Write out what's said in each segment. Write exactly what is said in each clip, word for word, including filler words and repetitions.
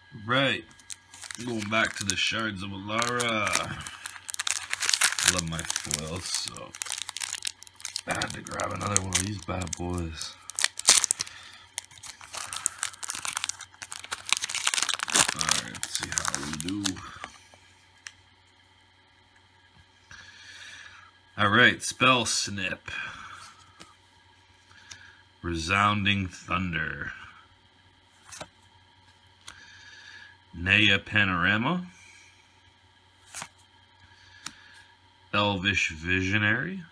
Right, going back to the Shards of Alara. I love my foils, so I had to grab another one of these bad boys. Alright, let's see how we do. Alright, Spell Snip. Resounding Thunder. Naya Panorama. Elvish Visionary.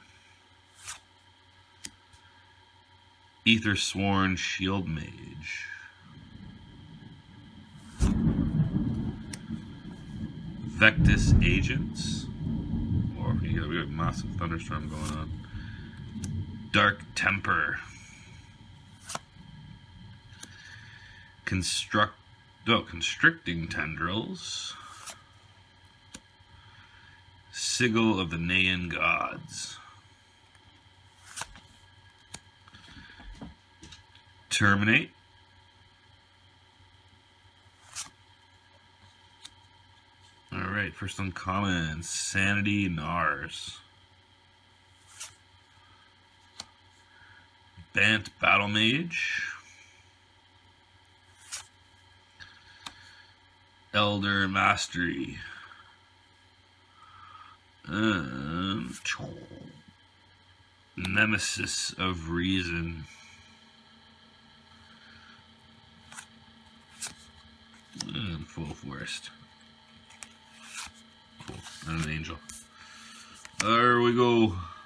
Aethersworn Shield Mage. Vectis Agents. Oh, you got, we got a massive thunderstorm going on. Dark Temper. Construct, oh, Constricting Tendrils. Sigil of the Naian Gods. Terminate. Alright, first uncommon, Sanity Nars. Bant Battle Mage. Elder Mastery. Um, Nemesis of Reason. And Full Forest. Cool. And an angel. There we go.